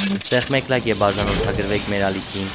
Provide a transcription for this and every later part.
Սեղ մեկլակ է բաժանորդագրվեք մեր ալիքին։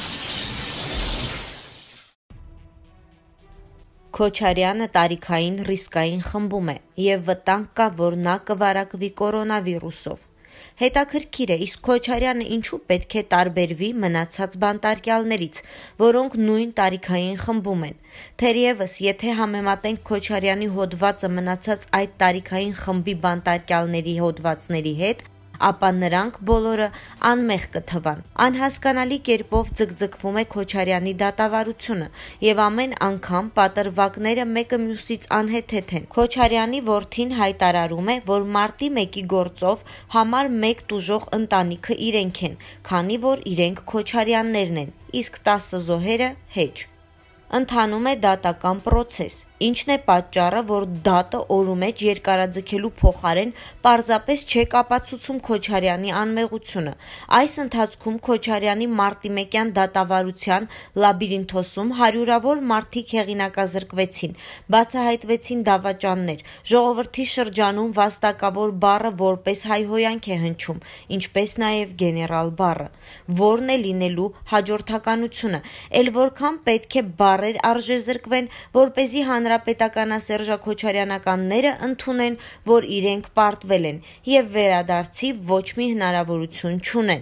Քոչարյանը տարիքային ռիսկային խմբում է եւ վտանգ կա, որ նա կվարակվի կորոնավիրուսով։ Հետաքրքիր է, իսկ Քոչարյանը ինչու պետք է տարբերվի մնացած բանտարկյալներից, որոնք նույն տարիքային խմբում են։ Թերևս, եթե համեմատենք Քոչարյանի հոդվածը մնացած այդ տարիքային խմբի բանտարկյալների հոդվածների հետ, ապա նրանք բոլորը անմեղ կթվան։ Անհասկանալի կերպով ձգձգվում է Քոչարյանի դատավարությունը եւ ամեն անգամ պատրվակները մեկը մյուսից անհեթեթ են։ Քոչարյանի որդին հայտարարում է, որ մարտի 1-ի գործով համար 1 տուժող ընտանիքը իրենք են, քանի որ իրենք Քոչարյաններն են, իսկ 10 զոհերը հեչ։ Ընթանում է դատական պրոցես, ինչն է պատճառը, որ դատը օրումեջ երկարաձգելու փոխարեն պարզապես չեք ապացուցում Քոչարյանի անմեղությունը։ Այս ընթացքում Քոչարյանի մարտի 1-յան դատավարության լաբիրինթոսում հարյուրավոր մարդիկ հեղինակազրկվեցին, բացահայտվեցին դավաճաններ, ժողովրդի շրջանում վաստակավոր բառը որպես հայհոյանք է հնչում, ինչպես նաև գեներալ բառը։ Որն է լինելու հաջորդականությունը, էլ որքան պետք է բառեր արժեզրկվեն, որպեսզի հանրապետականասերժա Քոչարյանականները ընդունեն, որ իրենք պարտվել են եւ վերադարձի ոչ մի հնարավորություն չունեն։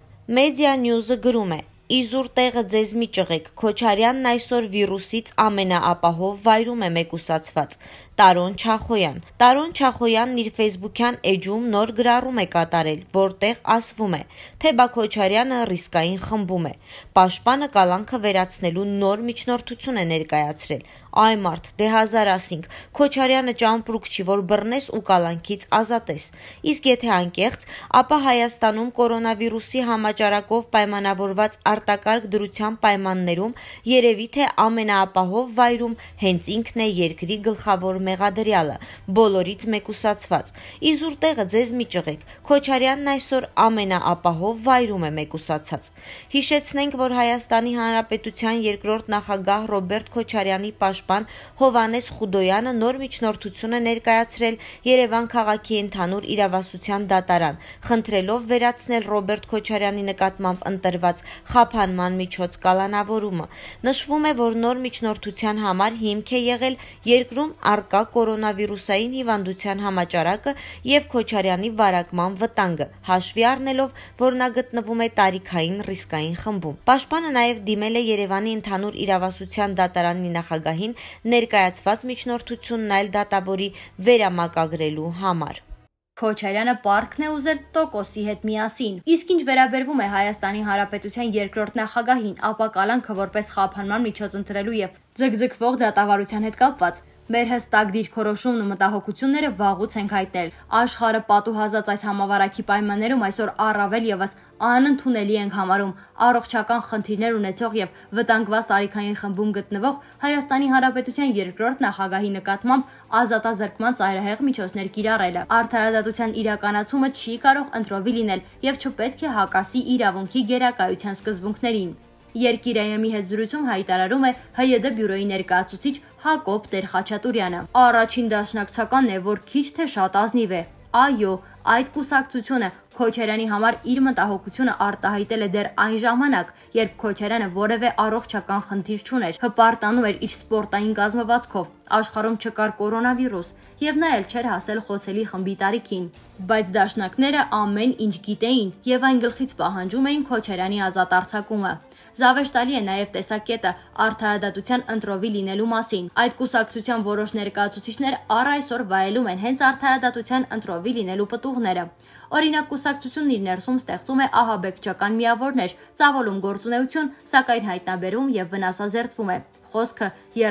Media News-ը գրում է. Իզուր տեղը ձեզ մի ճղեք, Քոչարյանն այսօր վիրուսից ամենաապահով վայրում է մեկուսացված։ Տարոն Չախոյան։ Տարոն Չախոյանն իր ֆեյսբուքյան էջում նոր գրառում է կատարել, որտեղ ասվում է, թե Քոչարյանը ռիսկային խմբում է։ Պաշտպանը կալանքը վերացնելու նոր միջնորդություն է ներկայացրել։ Այ մարդ, դե հազար ասինք, Քոչարյանը ճամպրուկ չի, որ բռնես ու կալանքից ազատես։ Իսկ եթե անկեղծ, ապա Հայաստանում կորոնավիրուսի համաճարակով պայմանավորված արտակարգ դրության պայմաններում երևի թե ամենաապահով վայրում հենց ինքն է երկրի գլխավոր մեղադրյալը, բոլորից մեկուսացված։ Իզուր տեղը ձեզ մի ճղեք, Քոչարյանն այսօր ամենաապահով վայրում է մեկուսացած։ Հիշեցնենք, որ Հայաստանի Հանրապետության երկրորդ նախագահ Ռոբերտ Քոչարյանի պաշտպան Հովհաննես Խուդոյանը նոր միջնորդություն է ներկայացրել Երևան քաղաքի ընդհանուր իրավասության դատարան, խնդրելով վերացնել Ռոբերտ Քոչարյանի նկատմամբ ընտրված խափանման միջոց կալանավորումը։ Նշվում է, որ նոր միջնորդության համար հիմք է եղել երկրում առկա կորոնավիրուսային հիվանդության համաճարակը եւ Քոչարյանի վարակման վտանգը, հաշվի առնելով, որ նա գտնվում է տարիքային ռիսկային խմբում։ Պաշտպանը նաեւ դիմել է Երևանի ընդհանուր իրավասության դատարանի նախագահին ներկայացված միջնորդությունն այլ դատավորի վերամակագրելու համար։ Քոչարյանը պարտքն է ուզել տոկոսի հետ միասին։ Իսկ ինչ վերաբերվում է Հայաստանի Հանրապետության երկրորդ նախագահին, ապա կալանքը որպես խափանման միջոց ընտրելու եւ ձգձգվող դատավարության հետ կապված մեր հստակ դիրքորոշումն ու մտահոգությունները վաղուց ենք հայտնել։ Աշխարհը պատուհասած այս համավարակի պայմաններում այսօր առավել եւս անընդունելի ենք համարում առողջական խնդիրներ ունեցող եւ վտանգված տարիքային խմբում գտնվող Հայաստանի Հանրապետության երկրորդ նախագահի նկատմամբ ազատազրկման ծայրահեղ միջոցներ կիրառելը։ Արդարադատության իրականացումը չի կարող ընտրովի լինել եւ չպետք է հակասի իրավունքի գերակայության սկզբունքներին։ Երկիրայեմի հետ զրույցում հայտարարում է ՀՅԴ բյուրոյի ներկայացուցիչ Հակոբ Տեր-Խաչատուրյանը։ Առաջին դաշնակցականն է, որ քիչ թե շատ ազնիվ է։ Այո, այդ կուսակցությունը Քոչարյանի համար իր մտահոգությունը արտահայտել է դեռ այն ժամանակ, երբ Քոչարյանը որևէ առողջական խնդիր չուներ, հպարտանում էր իր սպորտային կազմվածքով, աշխարհում չկար կորոնավիրուս, եւ նա էլ չէր հասել խոցելի խմբի տարիքին։ Բայց դաշնակները ամեն ինչ գիտեին եւ այն գլխից պահանջում էին Քոչարյանի ազատ արձակումը։ Զավեշտալի է նաև տեսակետը արդարադատության ընտրովի լինելու մասին։ Այդ կուսակցության որոշ ներկայացուցիչներ առ այսօր վայելում են հենց արդարադատության ընտրովի լինելու պտուղները։ Օրինակ, կուսակցությունն իր ներսում ստեղծում է ահաբեկչական միավորներ, ծավալում գործունեություն, սակայն հայտնաբերում եւ վնասազերծվում է։ Խոսքը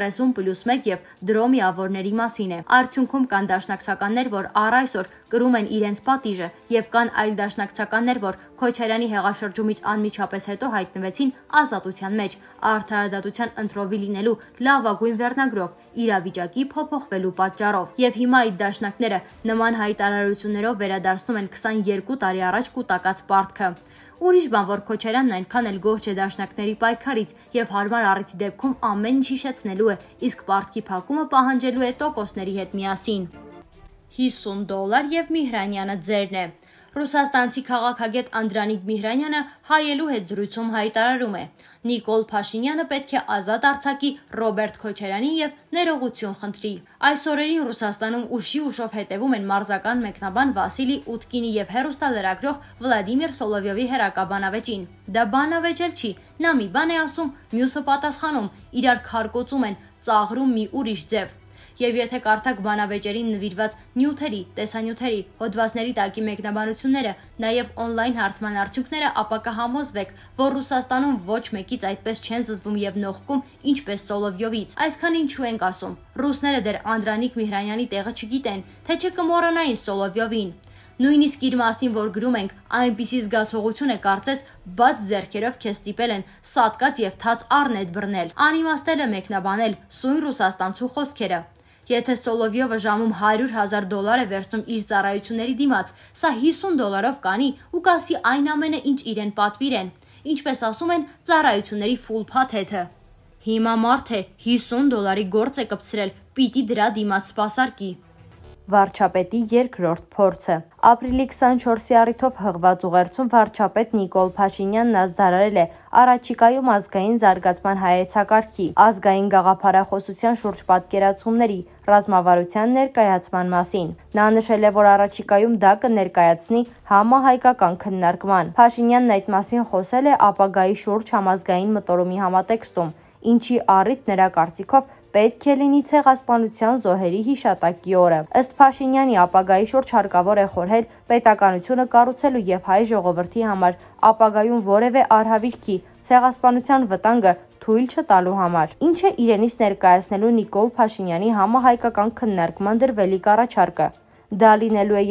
30+1 եւ դրո միավորների մասին է։ Արդյունքում կան դաշնակցականներ, որ առ այսօր կրում են իրենց պատիժը, եւ կան այլ դաշնակցականներ, որ Քոչարյանի հեղաշրջումից անմիջապես հետո հայտնվեցին ազատության մեջ, արդարադատության ընտրովի լինելու լավագույն վերնագրով, իրավիճակի փոփոխվելու պատճառով։ Եվ հիմա այդ դաշնակները նման հայտարարություններով վերադարձնում են 22 տարի առաջ կուտակած պարտքը։ Ուրիշ բան, որ Քոչարյանն այնքան էլ գոհ չէ դաշնակների պայքարից եւ հարմար առիթի դեպքում ամեն ինչ հիշեցնելու է, իսկ պարտքի փակումը պահանջելու է տոկոսների հետ միասին։ $50 եւ Միհրանյանը ձերն է։ Ռուսաստանցի քաղաքագետ Անդրանիկ Միհրանյանը հայելու հետ զրույցում հայտարարում է. Նիկոլ Փաշինյանը պետք է ազատ արձակի Ռոբերտ Քոչարյանին եւ ներողություն խնդրի։ Այս օրերին Ռուսաստանում ուշի ուշով հետևում են մարզական մեկնաբան Վասիլի Ուտկինի եւ հեռուստալրագրող Վլադիմիր Սոլովյովի հերակաբանավեճին։ Դա բանավեճ էլ չի, նա մի բան է ասում, մյուսը պատասխանում, իրար քարկոծում են, ծաղրում մի ուրիշ ձև։ Եվ եթե կարդաք բանավեճերին նվիրված նյութերի, տեսանյութերի, հոդվածների տակի մեկնաբանությունները, նաև օնլայն հարթման արդյունքները, ապա կհամոզվեք, որ Ռուսաստանում ոչ մեկից այդպես չեն զզվում եւ նողկում, ինչպես Սոլովյովից։ Այսքան ինչու ենք ասում։ Ռուսները դեռ Անդրանիկ Միհրանյանի տեղը չգիտեն, թե չկմոռանային Սոլովյովին։ Նույնիսկ իր մասին, որ գրում ենք, այնպիսի զգացողություն է կարծես բաց ձեռքերով քեզ ստիպել են սատկած եւ թաց առնետ բռնել, անիմաստել է մեկնաբանել սույն ռուսաստանցու խոսքերը։ Եթե Սոլովյովը ժամում $100,000 է վերցնում իր ծառայությունների դիմաց, սա $50 կանի ու կասի այն ամենը, ինչ իրեն պատվիրեն, ինչպես ասում են, ծառայությունների ֆուլ փաթեթը։ Հիմա մարդ է $50 գործ է կպցրել, պիտի դրա դիմաց սպասարկի։ Վարչապետի երկրորդ փորձը։ Ապրիլի 24-ի առիթով հղված ուղերձում վարչապետ Նիկոլ Փաշինյանն ազդարարել է առաջիկայում ազգային զարգացման հայեցակարգի, ազգային գաղափարախոսության շուրջ պատկերացումների, ռազմավարության ներկայացման մասին։ Նա նշել է, որ առաջիկայում դա կներկայացնի համահայկական քննարկման։ Փաշինյանն այդ մասին խոսել է ապագայի շուրջ համազգային մտորումի համատեքստում, ինչի առիթ նրա կարծիքով պետք է լինի ցեղասպանության զոհերի հիշատակի օրը։ Ըստ Փաշինյանի ապագայի շուրջ հարկավոր է խորհել պետականությունը կառուցելու եւ հայ ժողովրդի համար ապագայում որևէ արհավիրքի ցեղասպանության վտանգը թույլ չտալու համար։ Ինչ է իրենից ներկայացնելու Նիկոլ Փաշինյանի համահայկական քննարկման դրվելիք առաջարկը։ Դա լինելու է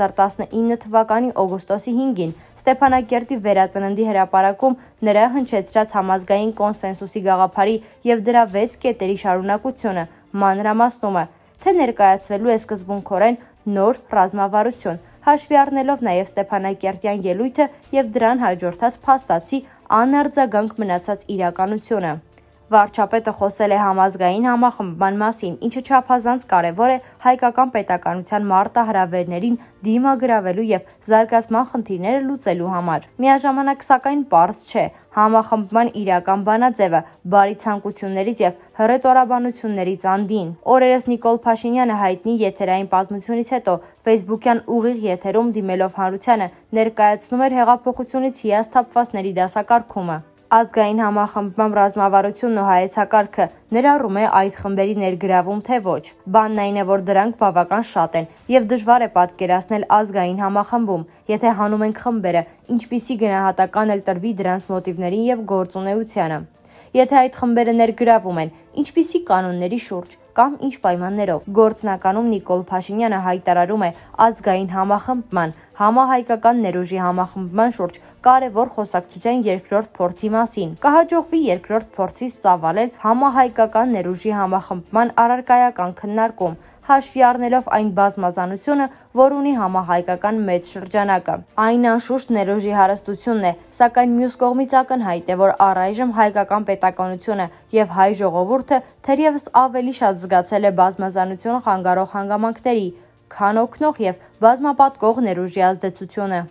2019 թվականի օգոստոսի 5-ին Ստեփանակերտի վերածննդի հրապարակում նրա հնչեցրած համազգային կոնսենսուսի գաղափարի եւ դրա 6 կետերի շարունակությունը, մանրամասնումը, թե ներկայացվելու է սկզբունքորեն նոր ռազմավարություն, հաշվի առնելով նաեւ Ստեփանակերտյան ելույթը եւ դրան հաջորդած փաստացի անարձագանք մնացած իրականությունը։ Վարչապետը խոսել է համազգային համախմբման մասին, ինչը չափազանց կարևոր է հայկական պետականության մարտահրավերներին դիմագրավելու եւ զարգացման խնդիրները լուծելու համար։ Միաժամանակ սակայն պարզ չէ համախմբման իրական բանաձևը, բարի ցանկություններից եւ հռետորաբանություններից անդին։ Օրերս Նիկոլ Փաշինյանը հայտնի եթերային պատմությունից հետո Facebook-յան ուղիղ եթերում դիմելով հանրությանը ներկայացնում էր հեղափոխությունից հիասթափվածների դասակարգումը։ Ազգային համախմբման ռազմավարությունն ու հայեցակարգը ներառում է այդ խմբերի ներգրավում թե ոչ։ Բանն այն է, որ դրանք բավական շատ են եւ դժվար է պատկերացնել ազգային համախմբում, եթե հանում ենք խմբերը, ինչպիսի գնահատական էլ տրվի դրանց մոտիվներին եւ գործունեությանը։ Եթե այդ խմբերը ներգրավում են, ինչպիսի կանոնների շուրջ կամ ինչ պայմաններով։ Գործնականում Նիկոլ Փաշինյանը հայտարարում է ազգային համախմբման, համահայկական ներուժի համախմբման շուրջ կարևոր խոսակցության երկրորդ փորձի մասին։ Կհաջողվի երկրորդ փորձից ծավալել համահայկական ներուժի համախմբման առարկայական քննարկում, հաշվի առնելով այն բազմազանությունը, որ ունի համահայկական մեծ շրջանակը։ Այն անշուշտ ներուժի հարստությունն է, սակայն մյուս կողմից ակնհայտ է, որ առայժմ հայկական պետականությունը եւ հայ ժողովուրդը թերևս ավելի շատ զգացել է բազմազանություն խանգարող հանգամանքների, քան օգնող եւ բազմապատկող ներուժի ազդեցությունը։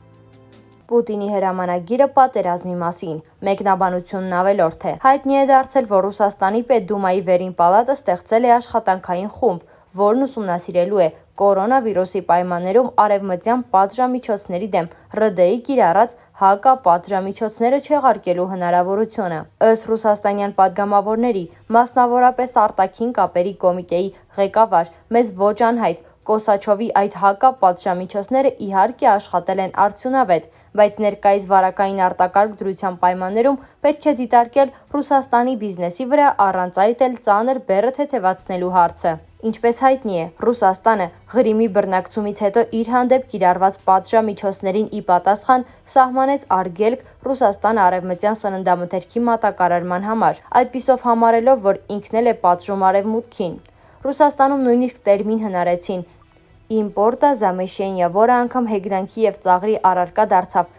Պուտինի հրամանագիրը պատերազմի մասին։ Մեկնաբանությունն ավելորդ է։ Հայտնի է դարձել, որ Ռուսաստանի Պետդումայի վերին պալատը ստեղծել է աշխատանքային խումբ, որն ուսումնասիրելու է կորոնավիրուսի պայմաններում արևմտյան պատժամիջոցների դեմ ՌԴ-ի կիրառած հակապատժամիջոցները չեղարկելու հնարավորությունը։ Ըստ ռուսաստանյան падգամավորների, մասնավորապես արտաքին կապերի կոմիտեի ղեկավար, մեզ ոչ անհայտ Կոսաչովի այդ հակապատժամիջոցները իհարկե աշխատել են արդյունավետ, բայց ներկայիս վարակային արտակարգ դրության պայմաններում պետք է դիտարկել Ռուսաստանի բիզնեսի վրա առանց այդ էլ ծանր բեռը թեթևացնելու հարցը։ Ինչպես հայտնի է, Ռուսաստանը Ղրիմի բռնակցումից հետո իր հանդեպ կիրառված պատժամիջոցներին ի պատասխան սահմանեց արգելք Ռուսաստան արևմտյան սննդամթերքի մատակարարման համար, այդպիսով համարելով, որ ինքն էլ է պատժում արևմուտքին։ Ռուսաստանում նույնիսկ տերմին հնարեցին իմպորտա զամեշենիա, որը անգամ հեգնանքի եւ ծաղրի առարկա դարձավ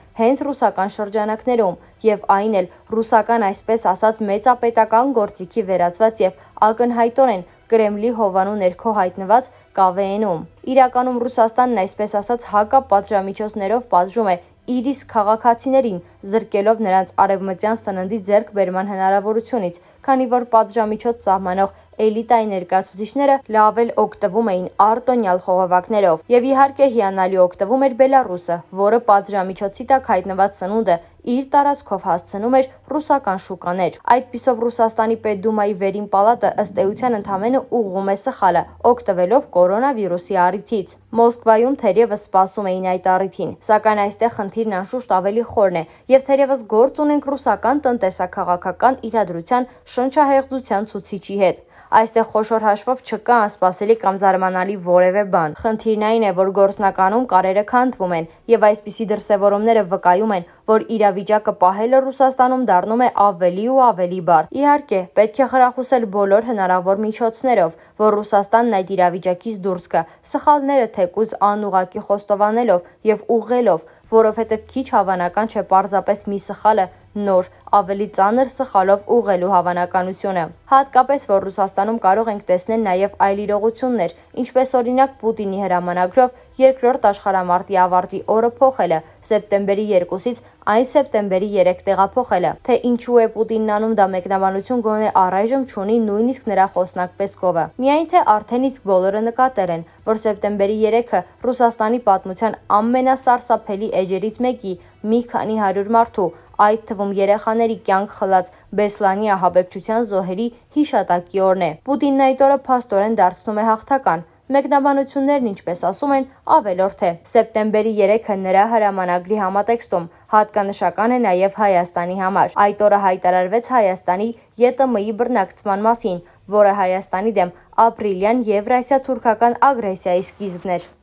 հենց ռուսական շրջանակներում, եւ այն էլ ռուսական այսպես ասած մեծապետական գործիքի վերածված եւ ակնհայտորեն Կրեմլի հովանու ներքո հայտնված ԿՎՆ-ում։ Իրականում Ռուսաստանն այսպես ասած հակապատժամիջոցներով պատժում է իր իսկ քաղաքացիներին, զրկելով նրանց արևմտյան սննդի ձեռքբերման հնարավորությունից, քանի որ պատժամիջոց սահմանող էլիտայի ներկայացուցիչները լավ էլ օգտվում էին արտոնյալ խողովակներով։ Եվ իհարկե հիանալի օգտվում էր Բելարուսը, որը պատժամիջոցի տակ հայտնված սնունդը իր տարածքով հասցնում էր ռուսական շուկաներ։ Այդպիսով Ռուսաստանի Պետդումայի վերին պալատը ըստ էության ընդամենը ուղղում է սխալը, օգտվելով կորոնավիրուսի առիթից։ Մոսկվայում թերևս սպասում էին այդ առիթին, սակայն այստեղ խնդիրն անշուշտ ավելի խորն է, եւ թերևս գործ ունենք ռուսական տնտեսա-քաղաքական իրադրության շնչահեղձության ցուցիչի հետ։ Այստեղ խոշոր հաշվով չկա անսպասելի կամ զարմանալի որևէ բան։ Խնդիրն այն է, որ գործնականում կարերը քանդվում են, եւ այսպիսի դրսևորումները վկայում են, որ իրավիճակը պահելը Ռուսաստանում դառնում է ավելի ու ավելի բարդ։ Իհարկե, պետք է խրախուսել բոլոր հնարավոր միջոցներով, որ Ռուսաստանն այդ իրավիճակից դուրս գա, սխալները թեկուզ անուղղակի խոստովանելով եւ ուղղելով, որովհետեւ քիչ հավանական չէ պարզապես մի սխալը նոր, ավելի ծանր սխալով ուղղելու հավանականությունը։ Հատկապես, որ Ռուսաստանում կարող ենք տեսնել նաև այլ իրողություններ, ինչպես օրինակ Պուտինի հրամանագրով երկրորդ աշխարհամարտի ավարտի օրը փոխելը, սեպտեմբերի 2-ից այն սեպտեմբերի 3 տեղափոխելը։ Թե ինչու է Պուտինն անում դա մեկնաբանություն գոնե առայժմ չունի նույնիսկ նրա խոսնակ Պեսկովը։ Միայն թե արդեն իսկ բոլորը նկատել են, որ սեպտեմբերի 3-ը Ռուսաստանի պատմության ամենասարսափելի էջերից մեկի մի քանի հարյուր մարդու, այդ թվում երեխաների կյանք խլած Բեսլանի ահաբեկչության զոհերի հիշատակի օրն է։ Պուտինն այդ օրը փաստորեն դարձնում է հաղթական։ Մեկնաբանություններն, ինչպես ասում են, ավելորդ է։ Սեպտեմբերի 3-ը նրա հրամանագրի համատեքստում հատկանշական է նաև Հայաստանի համար։ Այդ օրը հայտարարվեց Հայաստանի ԵՏՄ-ի բռնակցման մասին, որը Հայաստանի դեմ ապրիլյան Եվրասիա-թուրքական ագրեսիայի սկիզբն էր։